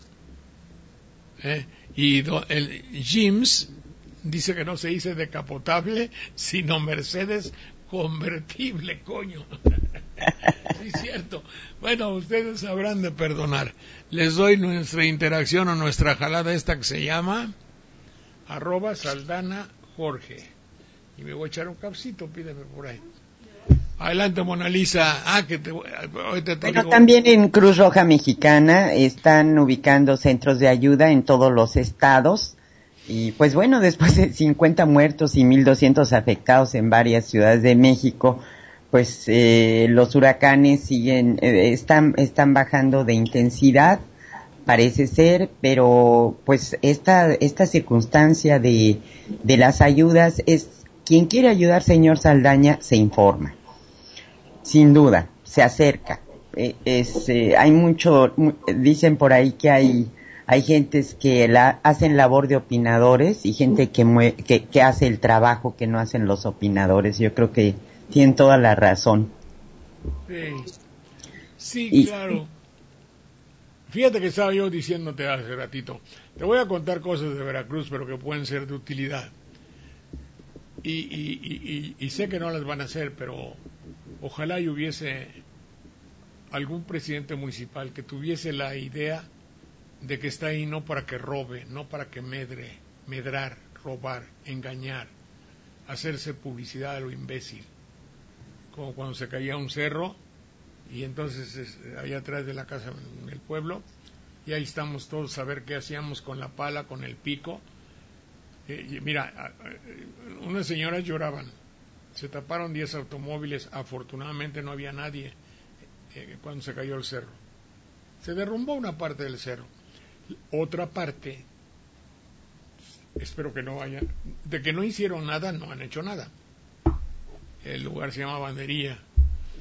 Eh, y do, el Jims dice que no se dice decapotable, sino Mercedes convertible, coño. Sí, cierto. Bueno, ustedes sabrán de perdonar. Les doy nuestra interacción o nuestra jalada esta que se llama arroba Saldana Jorge. Y me voy a echar un cafecito, pídeme por ahí. Adelante, Mona Lisa. Ah, que te, hoy te bueno, digo... también en Cruz Roja Mexicana están ubicando centros de ayuda en todos los estados. Y pues bueno, después de cincuenta muertos y mil doscientos afectados en varias ciudades de México, pues eh, los huracanes siguen, eh, están, están bajando de intensidad, parece ser, pero pues esta, esta circunstancia de, de las ayudas es, quien quiere ayudar, señor Saldaña, se informa. Sin duda, se acerca. Eh, es, eh, hay mucho, dicen por ahí que hay, hay gentes que la, hacen labor de opinadores y gente que, mue, que, que hace el trabajo que no hacen los opinadores. Yo creo que tienen toda la razón. Sí, sí y, claro. Fíjate que estaba yo diciéndote hace ratito, te voy a contar cosas de Veracruz, pero que pueden ser de utilidad. Y, y, y, y, y sé que no las van a hacer, pero ojalá y hubiese algún presidente municipal que tuviese la idea de que está ahí no para que robe, no para que medre, medrar, robar, engañar, hacerse publicidad a lo imbécil. Como cuando se caía un cerro y entonces es, allá atrás de la casa en el pueblo, y ahí estamos todos a ver qué hacíamos con la pala, con el pico. Eh, mira, unas señoras lloraban, se taparon diez automóviles, afortunadamente no había nadie eh, cuando se cayó el cerro. Se derrumbó una parte del cerro, otra parte, espero que no haya, de que no hicieron nada, no han hecho nada. El lugar se llama Bandería.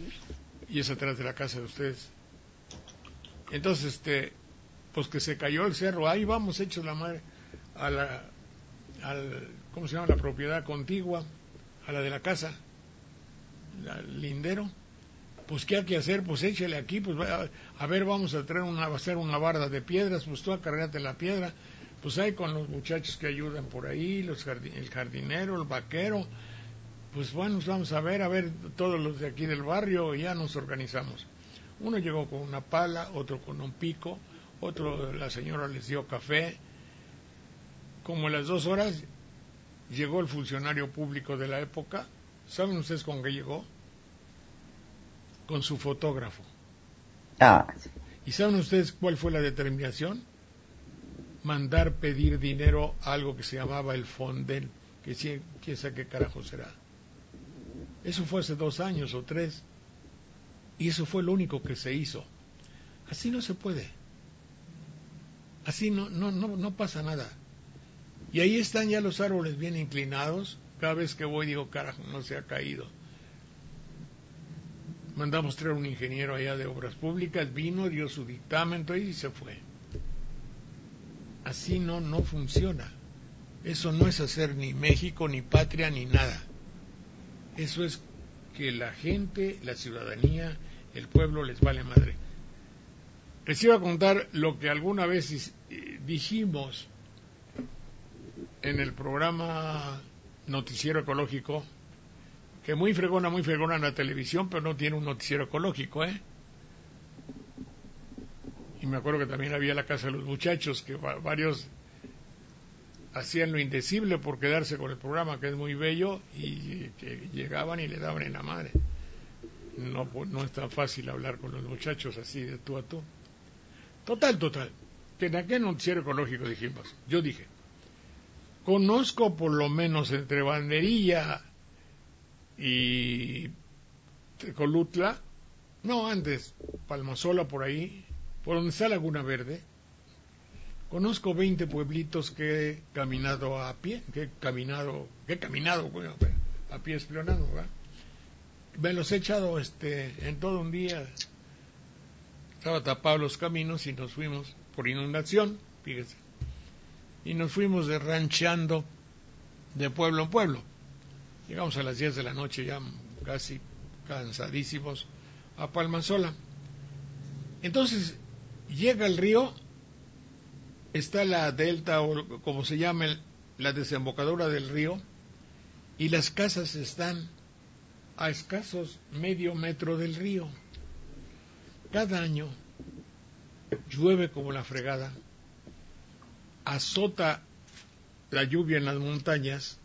y es atrás de la casa de ustedes. Entonces, este, pues que se cayó el cerro, ahí vamos hechos la madre a la, al, ¿cómo se llama? La propiedad contigua, a la de la casa, al lindero. Pues qué hay que hacer, pues échale aquí, pues a, a ver, vamos a traer una, va a hacer una barda de piedras, pues tú acargate la piedra, pues ahí con los muchachos que ayudan por ahí, los jardin, el jardinero, el vaquero, pues bueno, vamos a ver, a ver, todos los de aquí del barrio, ya nos organizamos. Uno llegó con una pala, otro con un pico, otro, la señora les dio café. Como a las dos horas llegó el funcionario público de la época. ¿Saben ustedes con qué llegó? Con su fotógrafo. Ah. ¿Y saben ustedes cuál fue la determinación? Mandar pedir dinero a algo que se llamaba el Fonden, que sí, quién sabe qué carajo será. Eso fue hace dos años o tres, y eso fue lo único que se hizo. Así no se puede. Así no, no, no, no pasa nada. Y ahí están ya los árboles bien inclinados. Cada vez que voy digo, carajo, no se ha caído. Mandamos traer un ingeniero allá de obras públicas, vino, dio su dictamen y se fue. Así no, no funciona. Eso no es hacer ni México, ni patria, ni nada. Eso es que la gente, la ciudadanía, el pueblo les vale madre. Les iba a contar lo que alguna vez dijimos en el programa Noticiero Ecológico, que muy fregona, muy fregona en la televisión, pero no tiene un noticiero ecológico, ¿eh? Y me acuerdo que también había la Casa de los Muchachos, que varios hacían lo indecible por quedarse con el programa, que es muy bello, y que llegaban y le daban en la madre. No, no es tan fácil hablar con los muchachos así de tú a tú. Total, total, que en aquel noticiero ecológico dijimos, yo dije, conozco por lo menos entre Banderilla y Colutla, no antes, Palmasola por ahí, por donde está Laguna Verde, conozco veinte pueblitos que he caminado a pie, que he caminado, que he caminado, bueno, a pie espionando, ¿verdad? Me los he echado este, en todo un día, estaba tapado los caminos y nos fuimos por inundación, fíjese, y nos fuimos de rancheando de pueblo en pueblo. Llegamos a las diez de la noche ya casi cansadísimos a Palmasola. Entonces llega el río, está la delta o como se llama el, la desembocadura del río, y las casas están a escasos medio metro del río. Cada año llueve como la fregada, azota la lluvia en las montañas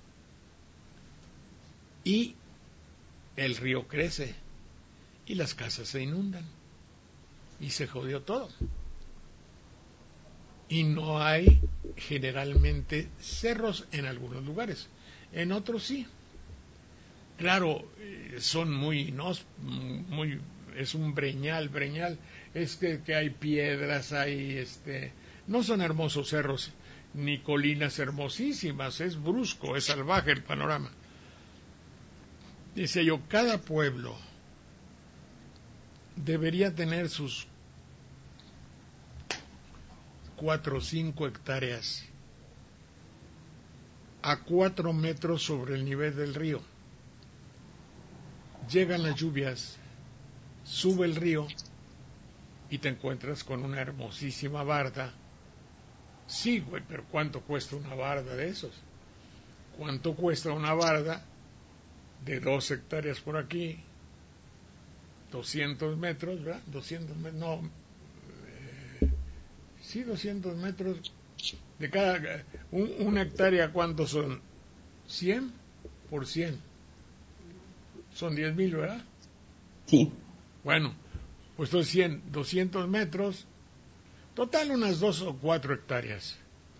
y el río crece y las casas se inundan y se jodió todo. Y no hay generalmente cerros en algunos lugares, en otros sí. Claro, son muy, no, muy, es un breñal, breñal, es que, que hay piedras, hay, este, no son hermosos cerros ni colinas hermosísimas, es brusco, es salvaje el panorama. Dice yo, cada pueblo debería tener sus cuatro o cinco hectáreas a cuatro metros sobre el nivel del río. Llegan las lluvias, sube el río y te encuentras con una hermosísima barda. Sí, güey, pero ¿cuánto cuesta una barda de esos? ¿Cuánto cuesta una barda de dos hectáreas por aquí? doscientos metros, ¿verdad? doscientos metros, no, eh, sí, doscientos metros de cada, un, una hectárea, ¿cuántos son? cien por cien. Son diez mil, ¿verdad? Sí. Bueno, pues son cien, doscientos metros, total unas dos o cuatro hectáreas.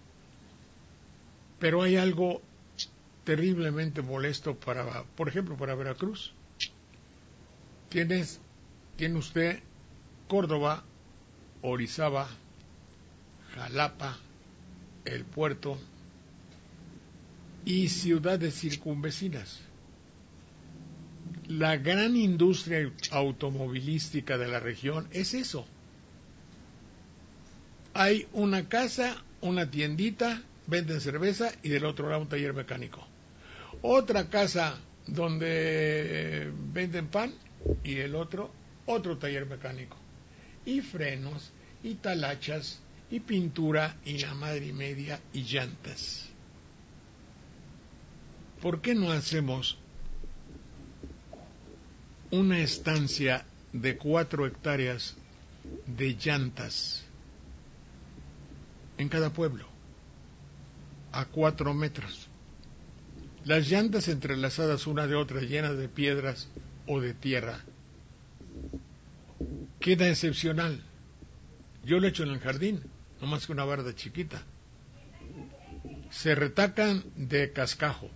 Pero hay algo terriblemente molesto para, por ejemplo, para Veracruz. Tienes, tiene usted Córdoba, Orizaba, Jalapa, el puerto y ciudades circunvecinas. la gran industria automovilística de la región es eso. Hay una casa, una tiendita, venden cerveza y del otro lado un taller mecánico. Otra casa donde venden pan y el otro otro taller mecánico. Y frenos, y talachas, y pintura, y la madre y media, y llantas. ¿Por qué no hacemos una estancia de cuatro hectáreas de llantas en cada pueblo, a cuatro metros? Las llantas entrelazadas una de otra, llenas de piedras o de tierra, queda excepcional. Yo lo he hecho en el jardín, no más que una barda chiquita. Se retacan de cascajo.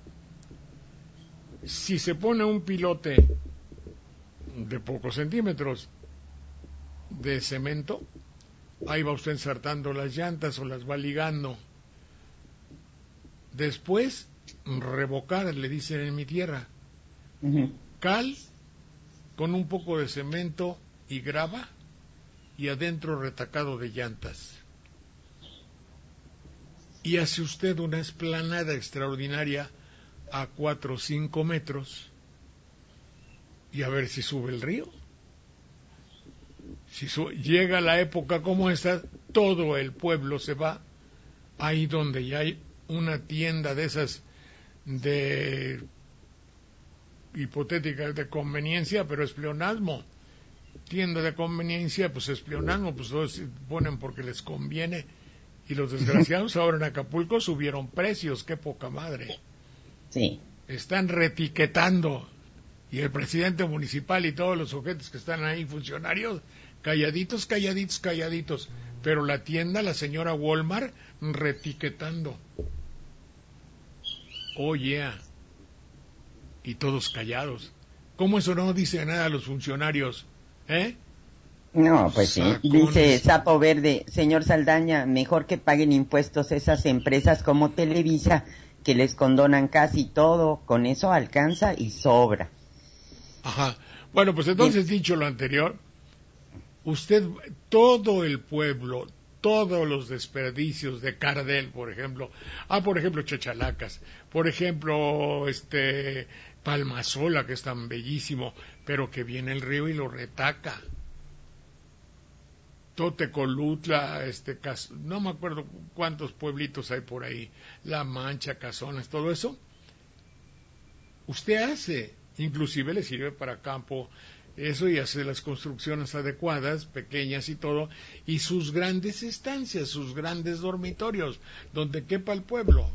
Si se pone un pilote de pocos centímetros de cemento, ahí va usted ensartando las llantas o las va ligando. Después, revocar, le dicen en mi tierra. Uh-huh. Cal con un poco de cemento y grava, y adentro retacado de llantas. Y hace usted una explanada extraordinaria a cuatro o cinco metros, y a ver si sube el río. Si su- llega la época como esta, todo el pueblo se va ahí donde ya hay una tienda de esas de hipotéticas de conveniencia, pero es pleonasmo. Tienda de conveniencia, pues es pleonasmo, pues todos ponen porque les conviene, y los desgraciados ahora en Acapulco subieron precios, qué poca madre. Sí. Están retiquetando, y el presidente municipal y todos los sujetos que están ahí, funcionarios, calladitos, calladitos, calladitos, pero la tienda, la señora Walmart, retiquetando. Oh, yeah. Y todos callados. ¿Cómo eso no dice nada a los funcionarios? ¿Eh? No, pues sí. Sacones. Dice Sapo Verde, señor Saldaña, mejor que paguen impuestos esas empresas como Televisa, que les condonan casi todo, con eso alcanza y sobra. Ajá. Bueno, pues entonces, Bien. Dicho lo anterior, usted, todo el pueblo, todos los desperdicios de Cardel, por ejemplo, ah, por ejemplo, Chachalacas, por ejemplo, este, Palmasola, que es tan bellísimo, pero que viene el río y lo retaca. Totecolutla, este, Cas- no me acuerdo cuántos pueblitos hay por ahí, La Mancha, Cazones, todo eso, usted hace, inclusive le sirve para campo, eso, y hace las construcciones adecuadas, pequeñas y todo, y sus grandes estancias, sus grandes dormitorios, donde quepa el pueblo.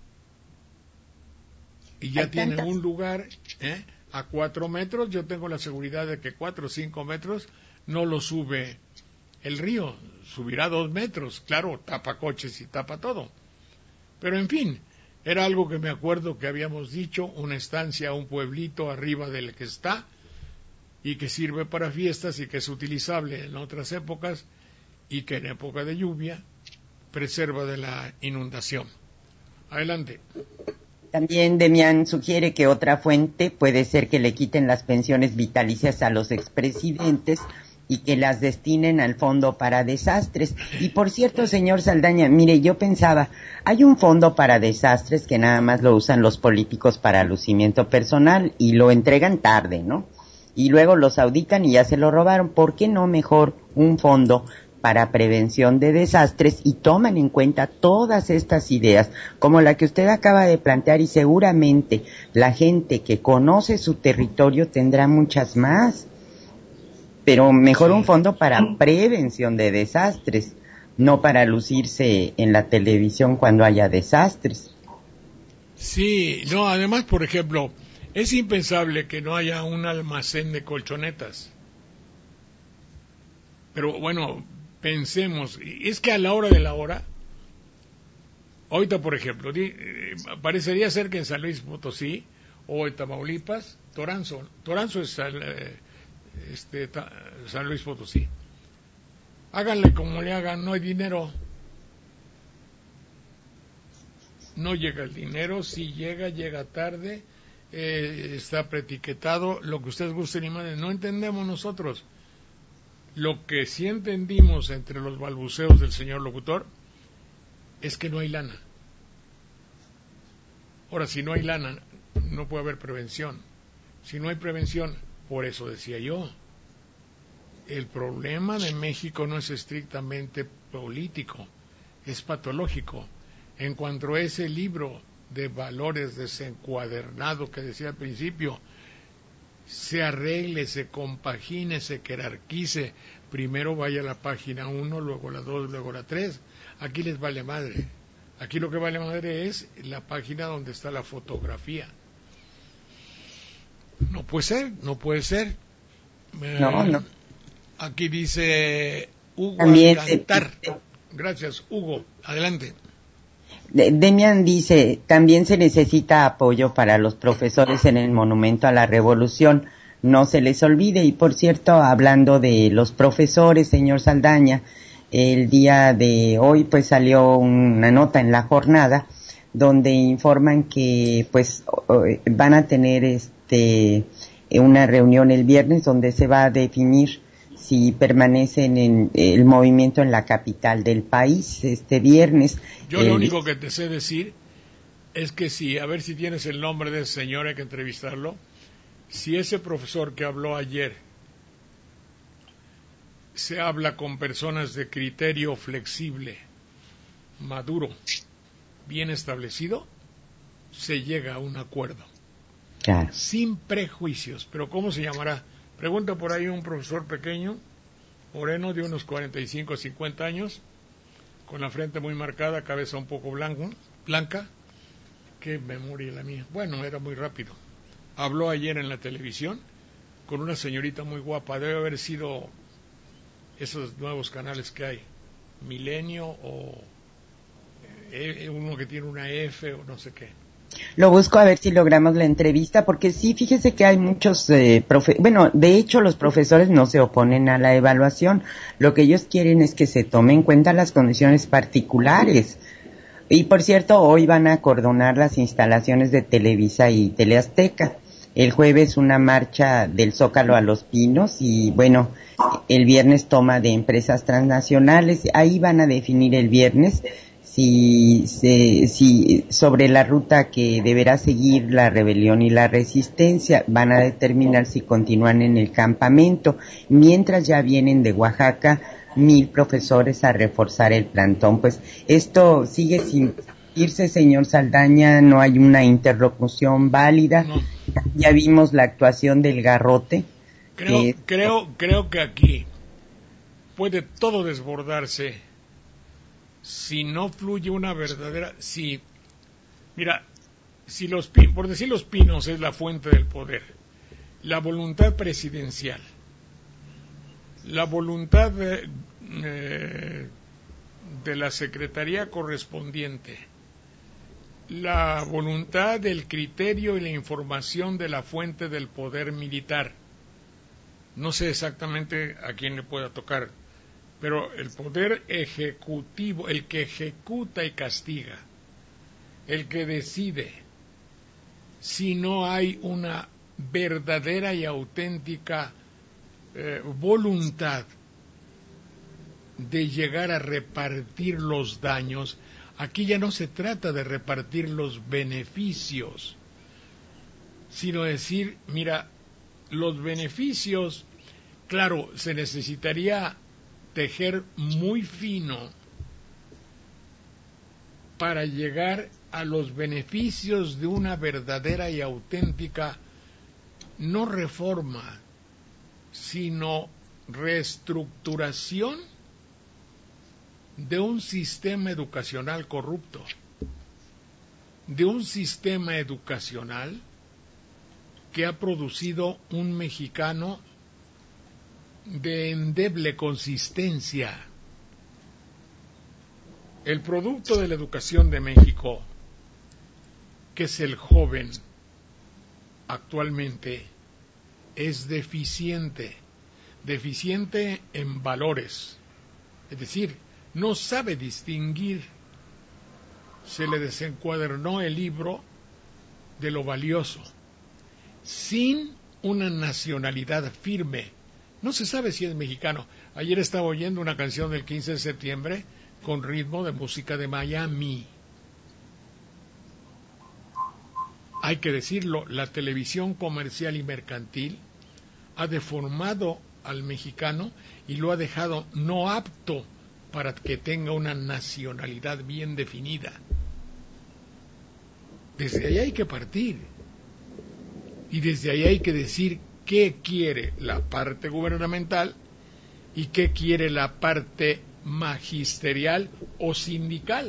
Y ya tiene un lugar, ¿eh? A cuatro metros, yo tengo la seguridad de que cuatro o cinco metros no lo sube el río, subirá dos metros, claro, tapa coches y tapa todo. Pero en fin, era algo que me acuerdo que habíamos dicho, una estancia, un pueblito arriba del que está, y que sirve para fiestas y que es utilizable en otras épocas, y que en época de lluvia preserva de la inundación. Adelante. También Demián sugiere que otra fuente puede ser que le quiten las pensiones vitalicias a los expresidentes y que las destinen al fondo para desastres. Y por cierto, señor Saldaña, mire, yo pensaba, hay un fondo para desastres que nada más lo usan los políticos para lucimiento personal y lo entregan tarde, ¿no? Y luego los auditan y ya se lo robaron. ¿Por qué no mejor un fondo para prevención de desastres y toman en cuenta todas estas ideas, como la que usted acaba de plantear, y seguramente la gente que conoce su territorio tendrá muchas más? Pero mejor un fondo para prevención de desastres, no para lucirse en la televisión cuando haya desastres. Sí, no, además, por ejemplo, es impensable que no haya un almacén de colchonetas. Pero bueno, pensemos, es que a la hora de la hora, ahorita por ejemplo, di, eh, parecería ser que en San Luis Potosí o en Tamaulipas, Toranzo, Toranzo es eh, este, ta, San Luis Potosí, háganle como le hagan, no hay dinero, no llega el dinero, si llega, llega tarde, eh, está preetiquetado, lo que ustedes gusten y manden. No entendemos nosotros. Lo que sí entendimos entre los balbuceos del señor locutor es que no hay lana. Ahora, si no hay lana, no puede haber prevención. Si no hay prevención, por eso decía yo, el problema de México no es estrictamente político, es patológico. En cuanto a ese libro de valores desencuadernado que decía al principio, se arregle, se compagine, se jerarquice, primero vaya a la página uno, luego la dos, luego la tres, aquí les vale madre. Aquí lo que vale madre es la página donde está la fotografía. No puede ser, no puede ser. No, eh, no. Aquí dice Hugo También, Alcantar. eh, Gracias, Hugo. Adelante. De- Demian dice, también se necesita apoyo para los profesores en el Monumento a la Revolución, no se les olvide. Y por cierto, hablando de los profesores, señor Saldaña, el día de hoy pues salió una nota en La Jornada donde informan que pues van a tener este una reunión el viernes donde se va a definir si permanecen en el movimiento en la capital del país este viernes. Yo el... lo único que te sé decir es que si, a ver si tienes el nombre de ese señor, hay que entrevistarlo. Si ese profesor que habló ayer se habla con personas de criterio flexible, maduro, bien establecido, se llega a un acuerdo. Claro. Sin prejuicios. ¿Pero cómo se llamará? Pregunta por ahí un profesor pequeño, moreno, de unos cuarenta y cinco a cincuenta años, con la frente muy marcada, cabeza un poco blanco, blanca. Qué memoria la mía. Bueno, era muy rápido. Habló ayer en la televisión con una señorita muy guapa. Debe haber sido esos nuevos canales que hay, Milenio o eh, uno que tiene una F o no sé qué. Lo busco a ver si logramos la entrevista, porque sí, fíjese que hay muchos, eh, profe bueno, de hecho los profesores no se oponen a la evaluación, lo que ellos quieren es que se tomen en cuenta las condiciones particulares. Y por cierto, hoy van a acordonar las instalaciones de Televisa y Teleazteca. El jueves una marcha del Zócalo a Los Pinos y bueno, el viernes toma de empresas transnacionales. Ahí van a definir el viernes si, si, si sobre la ruta que deberá seguir la rebelión y la resistencia. Van a determinar si continúan en el campamento, mientras ya vienen de Oaxaca mil profesores a reforzar el plantón. Pues esto sigue sin irse, señor Saldaña, no hay una interlocución válida. No. Ya vimos la actuación del garrote. Creo, que... creo, creo que aquí puede todo desbordarse si no fluye una verdadera, si, mira, si los por decir los pinos es la fuente del poder, la voluntad presidencial, la voluntad de, eh, de la secretaría correspondiente, la voluntad del criterio y la información de la fuente del poder militar. No sé exactamente a quién le pueda tocar, pero el poder ejecutivo, el que ejecuta y castiga, el que decide, si no hay una verdadera y auténtica eh, voluntad de llegar a repartir los daños. Aquí ya no se trata de repartir los beneficios, sino decir, mira, los beneficios, claro, se necesitaría tejer muy fino para llegar a los beneficios de una verdadera y auténtica, no reforma, sino reestructuración de un sistema educacional corrupto, de un sistema educacional que ha producido un mexicano de endeble consistencia. El producto de la educación de México, que es el joven, actualmente es deficiente, deficiente en valores, es decir, no sabe distinguir, se le desencuadernó el libro de lo valioso, sin una nacionalidad firme. No se sabe si es mexicano. Ayer estaba oyendo una canción del quince de septiembre con ritmo de música de Miami. Hay que decirlo, la televisión comercial y mercantil ha deformado al mexicano y lo ha dejado no apto para que tenga una nacionalidad bien definida. Desde ahí hay que partir. Y desde ahí hay que decir qué quiere la parte gubernamental y qué quiere la parte magisterial o sindical.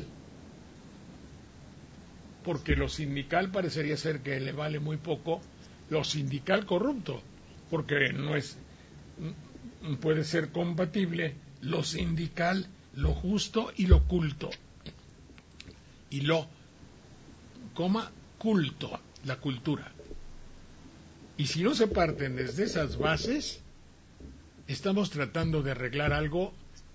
Porque lo sindical parecería ser que le vale muy poco lo sindical corrupto, porque no es, puede ser compatible lo sindical, lo justo y lo culto. Y lo, coma, culto, la cultura. Y si no se parten desde esas bases, estamos tratando de arreglar algo,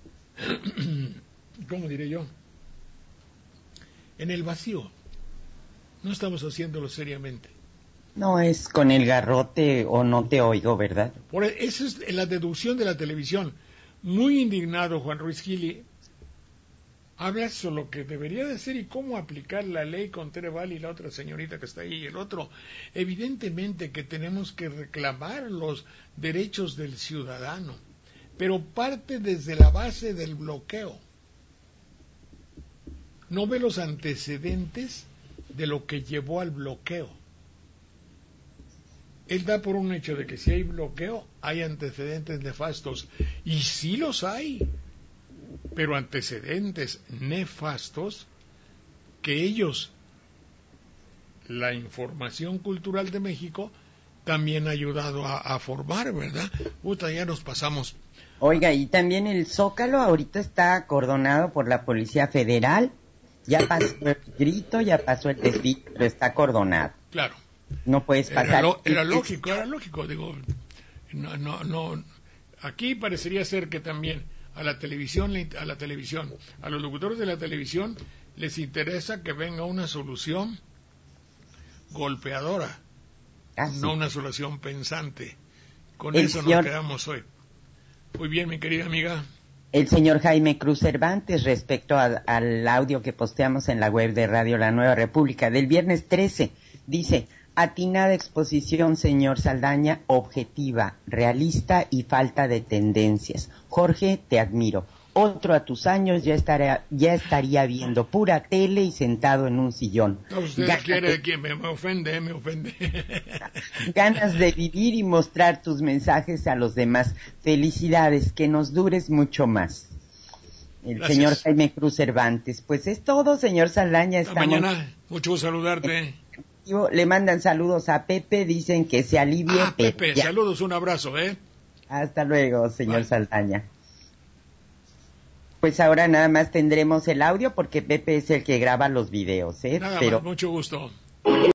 ¿cómo diré yo? En el vacío. No estamos haciéndolo seriamente. No es con el garrote o no te oigo, ¿verdad? Por eso es la deducción de la televisión. Muy indignado Juan Ruiz Gili habla sobre lo que debería de ser y cómo aplicar la ley con Tere Vali y la otra señorita que está ahí y el otro. Evidentemente que tenemos que reclamar los derechos del ciudadano, pero parte desde la base del bloqueo. No ve los antecedentes de lo que llevó al bloqueo. Él da por un hecho de que si hay bloqueo, hay antecedentes nefastos. Y sí los hay, pero antecedentes nefastos que ellos, la información cultural de México, también ha ayudado a, a formar, ¿verdad? Puta, ya nos pasamos. Oiga, y también el Zócalo ahorita está acordonado por la Policía Federal. Ya pasó el grito, ya pasó el desfile, pero está acordonado. Claro. No puedes pasar. Era, lo, era lógico, era lógico, digo, no, no, no. Aquí parecería ser que también a la televisión, a la televisión, a los locutores de la televisión les interesa que venga una solución golpeadora, ah, sí. No una solución pensante. Con el eso señor... nos quedamos hoy. Muy bien, mi querida amiga. El señor Jaime Cruz Cervantes, respecto a, al audio que posteamos en la web de Radio La Nueva República del viernes trece, dice: atinada exposición, señor Saldaña, objetiva, realista y falta de tendencias. Jorge, te admiro. Otro a tus años ya estaría, ya estaría viendo pura tele y sentado en un sillón. No, usted Ganas quiere de... que me, me ofende, me ofende. Ganas de vivir y mostrar tus mensajes a los demás. Felicidades, que nos dures mucho más. El Gracias. Señor Jaime Cruz Cervantes. Pues es todo, señor Saldaña. Hasta mañana, mucho saludarte. Le mandan saludos a Pepe, dicen que se alivie. Ah, Pepe, ya. Saludos, un abrazo, ¿eh? Hasta luego, señor Bye. Saldaña. Pues ahora nada más tendremos el audio porque Pepe es el que graba los videos, ¿eh? Nada Pero... más, mucho gusto.